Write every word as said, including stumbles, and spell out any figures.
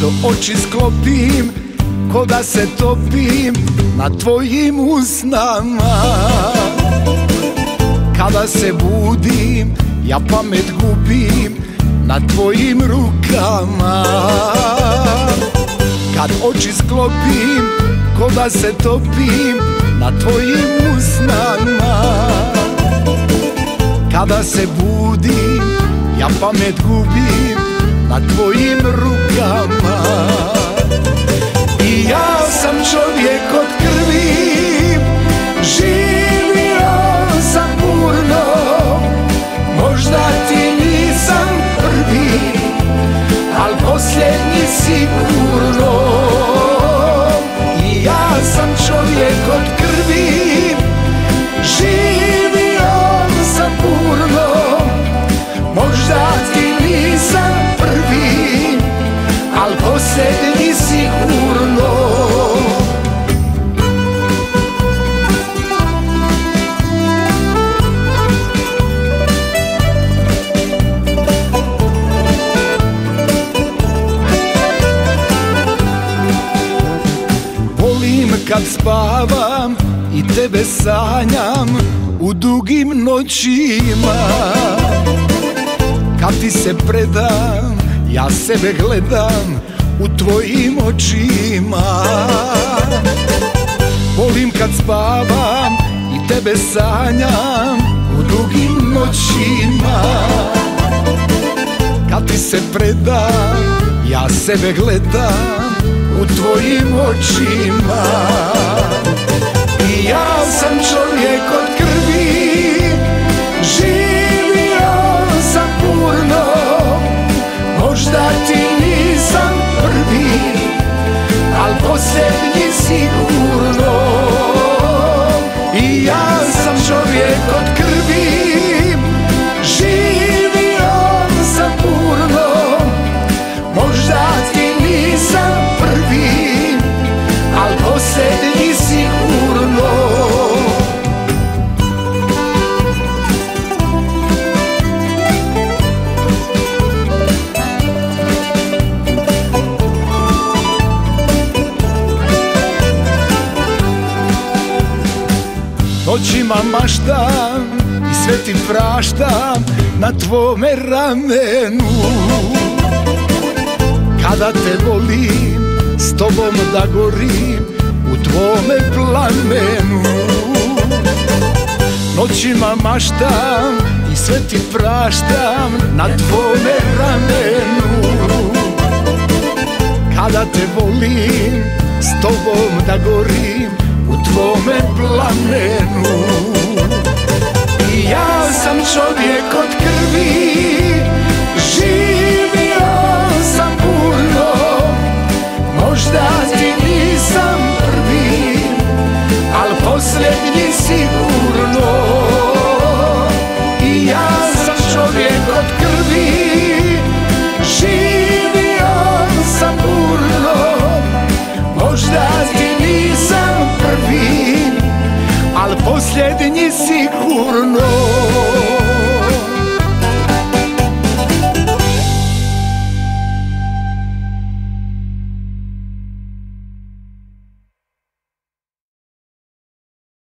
oči sklopim, ko da se topim na tvojim usnama. Kada se budim, ja pamet gubim na tvojim rukama. Kad oči sklopim, ko da se topim na tvojim usnama. Kada se budim, ja pamet gubim na tvojim rukama. I ja sam čovjek od krvi, živio sam burno, možda ti nisam prvi, al posljednji sigurno. I ja sam čovjek od krvi, živio sam burno, možda ti nisam prvi, al posljednji sigurno. Volim kad spavam i tebe sanjam u dugim noćima. Kad ti se predam, ja sebe gledam u tvojim očima. Volim kad spavam i tebe sanjam u dugim noćima. Kad ti se predam, ja sebe gledam u tvojim očima. I ja sam čovjek od krvi, živio sam burno, možda ti nisam prvi, al posljednji sigurno. I ja sam čovjek od krvi, živio sam burno, možda ti nisam prvi, al posljednji sigurno. Noćima maštam i sve ti praštam na tvome ramenu. Kada te volim, s tobom da gorim u tvome plamenu. Noćima maštam i sve ti praštam na tvome ramenu. Kada te volim, s tobom da gorim u tvome plamenu. I ja sam čovjek od krvi,